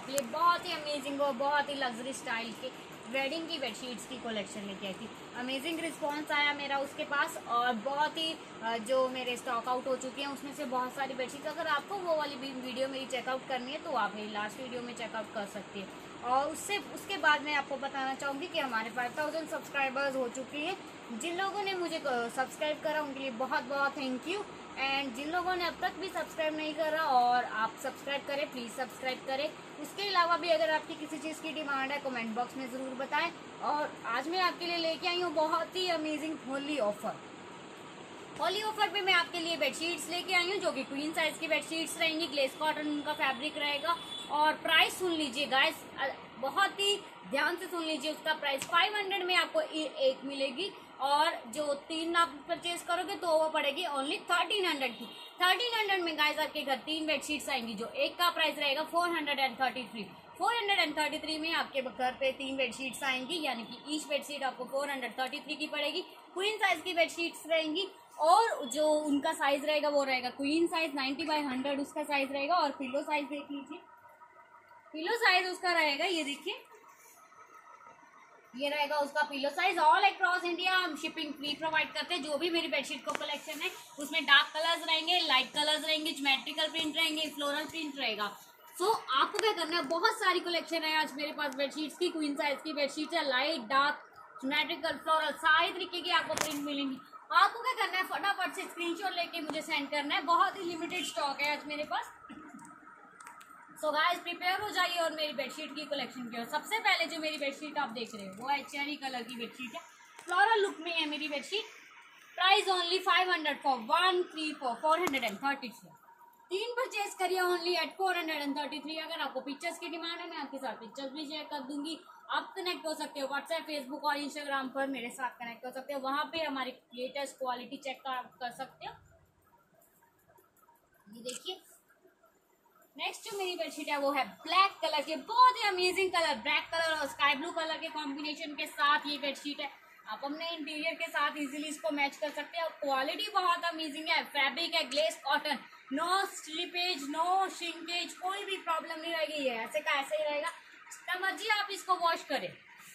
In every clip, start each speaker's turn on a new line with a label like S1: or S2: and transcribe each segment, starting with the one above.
S1: आपके लिए बहुत ही अमेजिंग और बहुत ही लग्जरी स्टाइल के वेडिंग की बेडशीट्स की कलेक्शन लेके आई थी। अमेजिंग रिस्पांस आया मेरा उसके पास, और बहुत ही जो मेरे स्टॉक आउट हो चुके हैं उसमें से बहुत सारी बेडशीट्स। अगर आपको वो वाली वीडियो मेरी चेकआउट करनी है तो आप मेरी लास्ट वीडियो में चेकआउट कर सकते हैं। और उसके बाद मैं आपको बताना चाहूँगी कि हमारे 5000 सब्सक्राइबर्स हो चुके हैं। जिन लोगों ने मुझे सब्सक्राइब करा उनके लिए बहुत बहुत थैंक यू। एंड जिन लोगों ने अब तक भी सब्सक्राइब नहीं करा और आप सब्सक्राइब करें, प्लीज़ सब्सक्राइब करें। उसके अलावा भी अगर आपकी किसी चीज़ की डिमांड है कमेंट बॉक्स में ज़रूर बताएं। और आज मैं आपके लिए लेके आई हूँ बहुत ही amazing Holi offer. Holi offer पे मैं आपके लिए बेडशीट्स लेके आई हूँ जो कि क्वीन साइज की बेडशीट्स रहेंगी। ग्लेस कॉटन उनका फैब्रिक रहेगा। और प्राइस सुन लीजिए गाइस, बहुत ही ध्यान से सुन लीजिए। उसका प्राइस 500 में आपको एक मिलेगी, और जो 3 आप परचेज करोगे तो वो पड़ेगी ओनली 1300 की। 1300 में गाइस आपके घर 3 बेडशीट्स आएंगी, जो एक का प्राइस रहेगा 433। 433 में आपके घर पे 3 बेडशीट्स आएंगी, यानी कि ईच बेडशीट आपको 433 की पड़ेगी। क्वीन साइज की बेडशीट्स रहेंगी, और जो उनका साइज रहेगा वो रहेगा क्वीन साइज 90 बाई 100 उसका साइज रहेगा। और पिलो साइज देख लीजिए, पिलो साइज उसका रहेगा, ये देखिए, ये रहेगा उसका pillow size. All across India हम शिपिंग फ्री प्रोवाइड करते हैं। जो भी मेरी बेडशीट को कलेक्शन है उसमें डार्क कलर्स रहेंगे, लाइट कलर्स रहेंगे, ज्योमेट्रिकल प्रिंट रहेंगे, फ्लोरल प्रिंट रहेगा। सो आपको क्या करना है, बहुत सारी कलेक्शन है आज मेरे पास बेडशीट्स की। क्वीन साइज की बेडशीट है, लाइट, डार्क, ज्योमेट्रिकल, फ्लोरल, सारी तरीके की आपको प्रिंट मिलेंगी। आपको क्या करना है, फटाफट से स्क्रीनशॉट लेके मुझे सेंड करना है। बहुत ही लिमिटेड स्टॉक है आज मेरे पास। सो गाइस प्रिपेयर हो जाइए और मेरी बेडशीट की कलेक्शन की ओर। सबसे पहले जो मेरी बेडशीट आप देख रहे हो वो है चेरी कलर की बेडशीट है, फ्लोरल लुक में है मेरी bedsheet. Price only 500 for 1 3 4 433। 3 purchase करिए ओनली एट 433। अगर आपको पिक्चर्स की डिमांड है मैं आपके साथ पिक्चर्स भी शेयर कर दूंगी। आप कनेक्ट हो सकते हो व्हाट्सएप, फेसबुक और इंस्टाग्राम पर मेरे साथ कनेक्ट हो सकते हो। वहां पे हमारी लेटेस्ट क्वालिटी चेक कर सकते हो। ये देखिए, नेक्स्ट जो मेरी बेडशीट है वो है ब्लैक कलर के, बहुत ही अमेजिंग कलर, ब्लैक कलर और स्काई ब्लू कलर के कॉम्बिनेशन के साथ ये बेडशीट है। आप अपने इंटीरियर के साथ इजीली इसको मैच कर सकते हैं। और क्वालिटी बहुत अमेजिंग है। फैब्रिक है glace cotton, no slippage, no shrinkage, कोई भी प्रॉब्लम नहीं रहेगी। ये ऐसे का ऐसे ही रहेगा, जितना मर्जी आप इसको वॉश करें।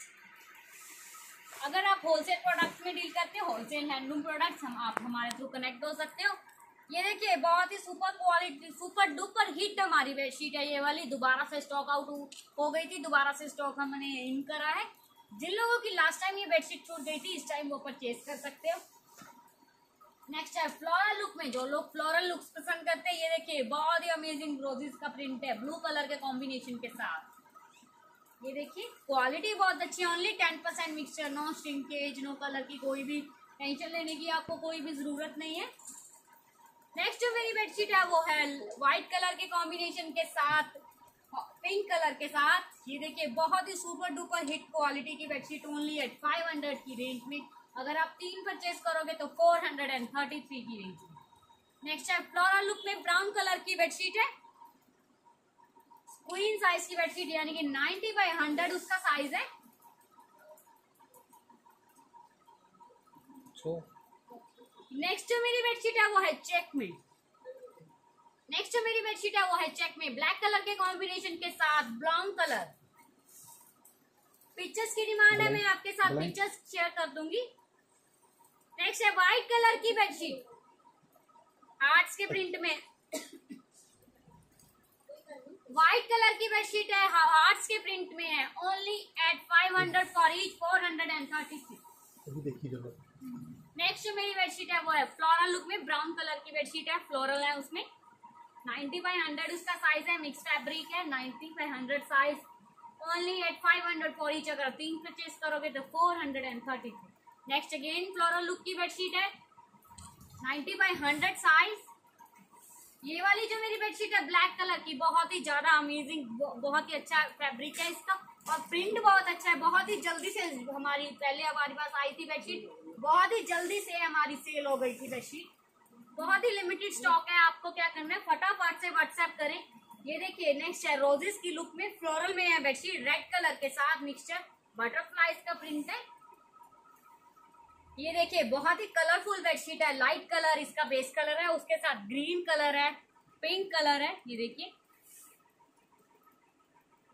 S1: अगर आप होलसेल प्रोडक्ट्स में डील करते हो, होलसेल हैंडलूम प्रोडक्ट्स, आप हमारे थ्रू कनेक्ट हो सकते हो। ये देखिए, बहुत ही super quality, super duper hit हमारी बेडशीट है ये वाली। दोबारा से स्टॉक आउट हो गई थी, दोबारा से स्टॉक हमने इन करा है। जिन लोगों की लास्ट टाइम ये बेडशीट छूट गई थी, इस टाइम वो परचेज कर सकते हो। नेक्स्ट है फ्लोरल लुक में, जो लोग फ्लोरल लुक्स पसंद करते हैं, ये देखिए बहुत ही अमेजिंग रोजेस का प्रिंट है ब्लू कलर के कॉम्बिनेशन के साथ। ये देखिए, क्वालिटी बहुत अच्छी है। Only 10% mixture, no shrinkage, no colour की कोई भी टेंशन लेने की आपको कोई भी जरूरत नहीं है। नेक्स्ट जो मेरी बेडशीट है वो है व्हाइट कलर के कॉम्बिनेशन के साथ पिंक कलर के साथ। ये देखिए, बहुत ही सुपर डुपर हिट क्वालिटी की बेडशीट, ओनली एट 500 की रेंज में। अगर आप 3 परचेज करोगे तो 433 की रेंज में। नेक्स्ट है फ्लोरल लुक में ब्राउन कलर की बेडशीट है, क्वीन साइज की बेडशीट, यानी कि 90 बाई 100 उसका साइज है। नेक्स्ट जो मेरी बेडशीट है वो है चेक में। नेक्स्ट जो मेरी बेडशीट है वो है चेक में, ब्लैक कलर के कॉम्बिनेशन के साथ ब्राउन कलर। पिक्चर्स की डिमांड है, मैं आपके साथ पिक्चर्स शेयर कर दूंगी। नेक्स्ट है व्हाइट कलर की बेडशीट, हार्ट्स के प्रिंट में। व्हाइट कलर की बेडशीट है, हार्ट्स के प्रिंट में है, only at 500 for each 436। Next जो मेरी बेडशीट है वो है फ्लोरल लुक में, ब्राउन कलर की बेडशीट है, फ्लोरल है उसमें, 90 बाई 100 उसका साइज है, मिक्स फैब्रिक है, 90 by 100 size, only at 500 for each. अगर 3 परचेज करोगे तो 433। नेक्स्ट अगेन फ्लोरल लुक की बेडशीट है, 90 बाई 100 साइज। ये वाली जो मेरी बेडशीट है ब्लैक कलर की, बहुत ही ज्यादा अमेजिंग, बहुत ही अच्छा फैब्रिक है इसका, और प्रिंट बहुत अच्छा है। बहुत ही जल्दी से पहले हमारे पास आई थी बेडशीट, बहुत ही जल्दी से हमारी सेल हो गई थी बेडशीट। बहुत ही लिमिटेड स्टॉक है। आपको क्या करना है, फटाफट से व्हाट्सएप करें। ये देखिए, नेक्स्ट है रोजेस की लुक में, फ्लोरल में है बेडशीट, रेड कलर के साथ मिक्सचर, बटरफ्लाइज का प्रिंट है। ये देखिए, बहुत ही कलरफुल बेडशीट है, लाइट कलर इसका बेस कलर है, उसके साथ ग्रीन कलर है, पिंक कलर है। ये देखिए,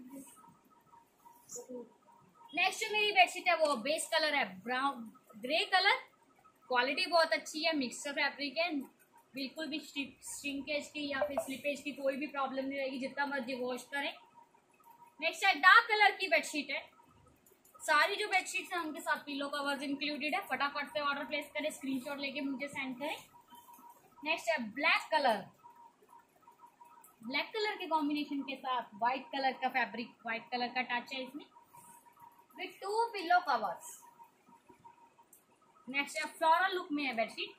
S1: नेक्स्ट जो मेरी बेडशीट है वो बेस कलर है ब्राउन ग्रे कलर। क्वालिटी बहुत अच्छी है, मिक्सर फैब्रिक है, बिल्कुल भी श्रिंकेज की या फिर स्लिपेज की कोई भी प्रॉब्लम नहीं रहेगी जितना मर्जी वॉश करें। नेक्स्ट है डार्क कलर की बेडशीट है। सारी जो बेडशीट्स हैं उनके साथ पिलो कवर्स इंक्लूडेड है। फटाफट से ऑर्डर प्लेस करें, स्क्रीनशॉट लेके मुझे सेंड करें। नेक्स्ट है ब्लैक कलर। ब्लैक कलर के कॉम्बिनेशन के साथ व्हाइट कलर का फैब्रिक, व्हाइट कलर का टच है इसमें विथ 2 पिलो कवर्स। नेक्स्ट है फ्लोरल लुक में है बेडशीट।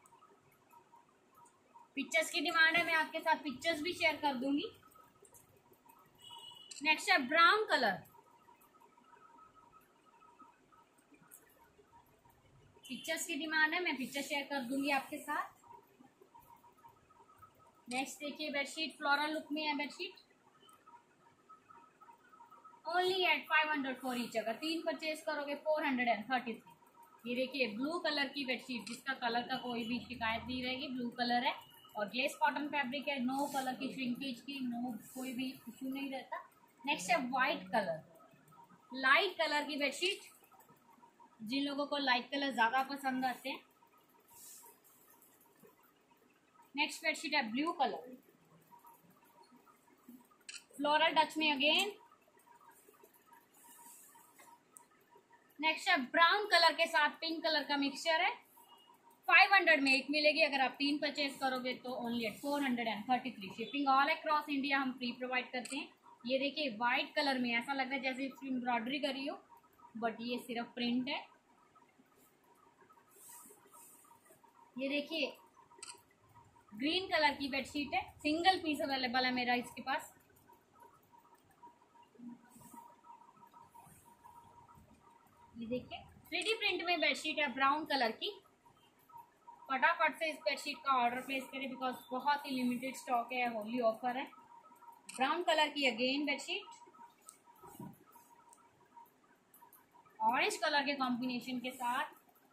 S1: पिक्चर्स की डिमांड है, मैं आपके साथ पिक्चर्स भी शेयर कर दूंगी। नेक्स्ट है ब्राउन कलर। पिक्चर्स की डिमांड है, मैं पिक्चर शेयर कर दूंगी आपके साथ। नेक्स्ट देखिए बेडशीट फ्लोरल लुक में है bedsheet. Only at 500 for each. अगर 3 परचेज करोगे 433। ये देखिए ब्लू कलर की बेडशीट, जिसका कलर का कोई भी शिकायत नहीं रहेगी। ब्लू कलर है और ग्लेस कॉटन फैब्रिक है। नो कलर की श्रिंकेज की नो कोई भी इशू नहीं रहता। नेक्स्ट है व्हाइट कलर, लाइट कलर की बेडशीट। जिन लोगों को लाइट कलर ज्यादा पसंद आते हैं। नेक्स्ट बेडशीट है ब्लू कलर, फ्लोरल टच में अगेन। नेक्स्ट है ब्राउन कलर के साथ पिंक कलर का मिक्सचर है। 500 में एक मिलेगी। अगर आप 3 परचेज करोगे तो only at 433। Shipping all across India हम फ्री प्रोवाइड करते हैं। ये देखिए व्हाइट कलर में, ऐसा लग रहा है जैसे इसकी एम्ब्रॉयडरी करी हो, बट ये सिर्फ प्रिंट है। ये देखिए ग्रीन कलर की बेडशीट है। सिंगल पीस अवेलेबल है मेरा इसके पास। ये देखिए 3D प्रिंट में बेडशीट है ब्राउन कलर की। फटाफट से इस बेडशीट का ऑर्डर प्लेस करें बिकॉज बहुत ही लिमिटेड स्टॉक है, होली ऑफर है। ब्राउन कलर की अगेन बेडशीट ऑरेंज कलर के कॉम्बिनेशन के साथ।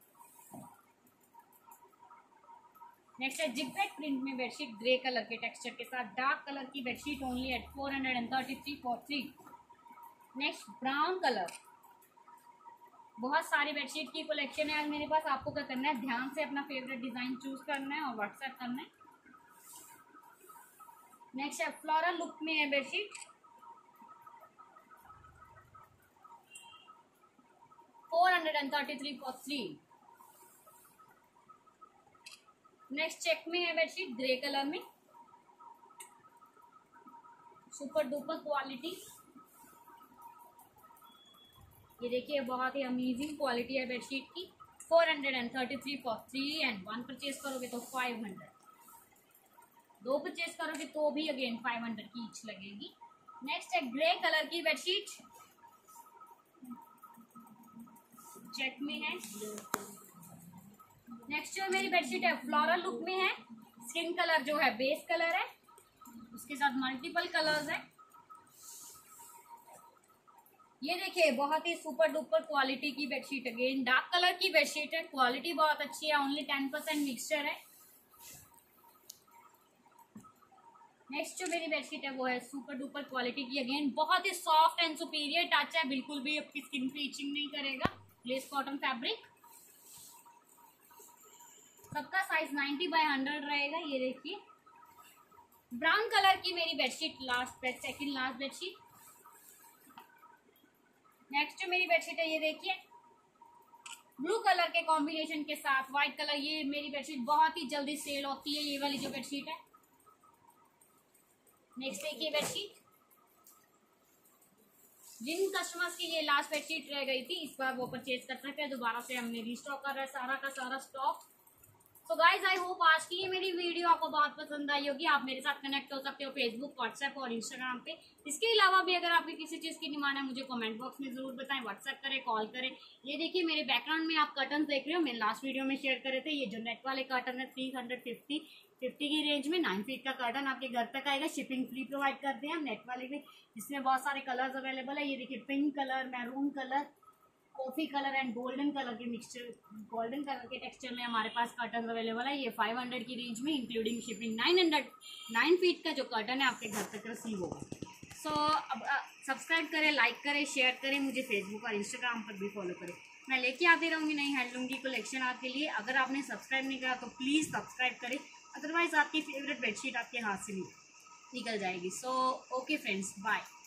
S1: नेक्स्ट है जिगजैग प्रिंट में बेडशीट ग्रे कलर के टेक्सचर के साथ। डार्क कलर की bedsheet only at 433 for 3। Next brown colour. बहुत सारी बेडशीट की कलेक्शन है आज मेरे पास। आपको क्या करना है, ध्यान से अपना फेवरेट डिजाइन चूज करना है और व्हाट्सएप करना है। नेक्स्ट है फ्लोरल लुक में है बेडशीट। 433 फॉर 3। नेक्स्ट चेक में है बेडशीट ग्रे कलर में। Super duper quality. ये देखिए बहुत ही अमेजिंग क्वालिटी है बेडशीट की। 433 फॉर 3 एंड 1 परचेज करोगे तो 500। 2 परचेज करोगे तो भी अगेन 500 की ईच लगेगी। नेक्स्ट है ग्रे कलर की बेडशीट, चेक में है। नेक्स्ट जो मेरी बेडशीट है फ्लोरल लुक में है। स्किन कलर जो है बेस कलर है, उसके साथ मल्टीपल कलर्स है। ये देखिए बहुत ही सुपर डुपर क्वालिटी की बेडशीट अगेन डार्क कलर की बेडशीट है। क्वालिटी बहुत अच्छी है, ओनली 10% मिक्सचर है। नेक्स्ट जो मेरी बेडशीट है वो है सुपर डुपर क्वालिटी की अगेन बहुत ही सॉफ्ट एंड सुपीरियर टच है। बिल्कुल भी आपकी स्किन पे इचिंग नहीं करेगा। Glace cotton fabric. सबका साइज 90/100 रहेगा। ये देखिए ब्राउन कलर की मेरी bedsheet second last bedsheet. Next जो मेरी बेडशीट है ये देखिए ब्लू कलर के कॉम्बिनेशन के साथ व्हाइट कलर। ये मेरी बेडशीट बहुत ही जल्दी सेल होती है, ये वाली जो बेडशीट है। नेक्स्ट देखिए बेडशीट, जिन कस्टमर्स की ये लास्ट बेडशीट रह गई थी इस बार वो परचेज कर सकते हैं। दोबारा से हमने रीस्टॉक कर रहा है सारा का सारा स्टॉक। तो गाइज आई होप आज की ये मेरी वीडियो आपको बहुत पसंद आई होगी। आप मेरे साथ कनेक्ट हो सकते हो फेसबुक, व्हाट्सएप और इंस्टाग्राम पे। इसके अलावा भी अगर आपकी किसी चीज़ की डिमांड है मुझे कमेंट बॉक्स में जरूर बताएं, व्हाट्सएप करें, कॉल करें। ये देखिए मेरे बैकग्राउंड में आप कर्टन देख रहे हो, मैंने लास्ट वीडियो में शेयर करे थे। ये जो नेट वाले कर्टन है 350 की रेंज में 9 फीट का कर्टन आपके घर तक आएगा। शिपिंग फ्री प्रोवाइड करते हैं हम नेट वाले में, जिसमें बहुत सारे कलर्स अवेलेबल है। ये देखिए pink colour, maroon colour, coffee colour and golden colour के मिक्सचर, गोल्डन कलर के टेक्सचर में हमारे पास कर्टन अवेलेबल है। ये 500 की रेंज में इंक्लूडिंग शिपिंग। 9 फीट का जो कर्टन है आपके घर तक रिसीव होगा। सो अब सब्सक्राइब करें, लाइक करें, शेयर करें, मुझे फेसबुक और इंस्टाग्राम पर भी फॉलो करें। मैं लेके आती रहूँगी नई हैंडलूम की कलेक्शन आपके लिए। अगर आपने सब्सक्राइब नहीं करा तो प्लीज़ सब्सक्राइब करें, अदरवाइज़ आपकी फेवरेट बेडशीट आपके हाथ से निकल जाएगी। So okay friends, bye.